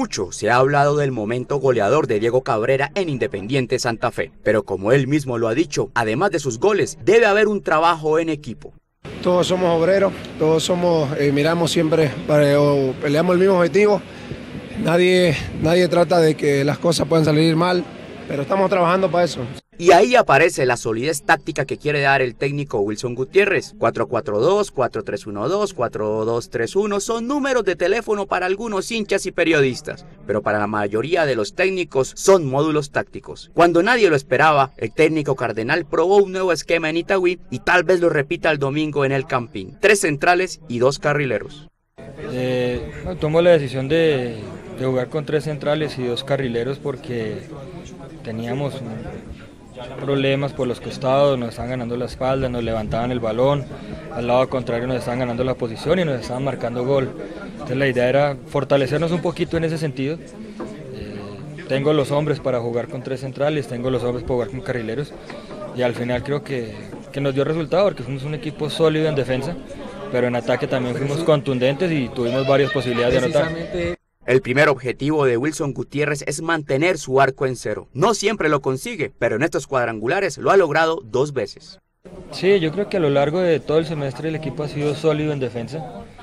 Mucho se ha hablado del momento goleador de Diego Cabrera en Independiente Santa Fe, pero como él mismo lo ha dicho, además de sus goles, debe haber un trabajo en equipo. Todos somos obreros, todos somos, miramos siempre, peleamos el mismo objetivo, nadie trata de que las cosas puedan salir mal, pero estamos trabajando para eso. Y ahí aparece la solidez táctica que quiere dar el técnico Wilson Gutiérrez. 4-4-2, 4-3-1-2, 4-2-3-1 son números de teléfono para algunos hinchas y periodistas, pero para la mayoría de los técnicos son módulos tácticos. Cuando nadie lo esperaba, el técnico cardenal probó un nuevo esquema en Itagüí y tal vez lo repita el domingo en el Campín. 3 centrales y 2 carrileros. Tomo la decisión de jugar con 3 centrales y 2 carrileros porque teníamos problemas por los costados, nos estaban ganando la espalda, nos levantaban el balón, al lado contrario nos estaban ganando la posición y nos estaban marcando gol. Entonces la idea era fortalecernos un poquito en ese sentido. Tengo los hombres para jugar con 3 centrales, tengo los hombres para jugar con carrileros y al final creo que nos dio resultado porque fuimos un equipo sólido en defensa, pero en ataque también fuimos contundentes y tuvimos varias posibilidades de anotar. El primer objetivo de Wilson Gutiérrez es mantener su arco en cero. No siempre lo consigue, pero en estos cuadrangulares lo ha logrado 2 veces. Sí, yo creo que a lo largo de todo el semestre el equipo ha sido sólido en defensa.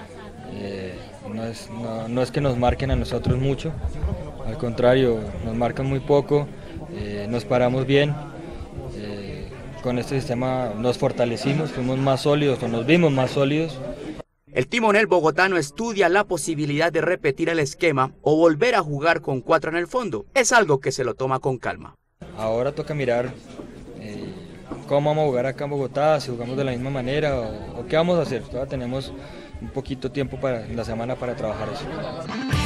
No es que nos marquen a nosotros mucho, al contrario, nos marcan muy poco, nos paramos bien. Con este sistema nos fortalecimos, fuimos más sólidos o nos vimos más sólidos. El timonel bogotano estudia la posibilidad de repetir el esquema o volver a jugar con 4 en el fondo. Es algo que se lo toma con calma. Ahora toca mirar cómo vamos a jugar acá en Bogotá, si jugamos de la misma manera o qué vamos a hacer. Todavía tenemos un poquito de tiempo en la semana para trabajar eso.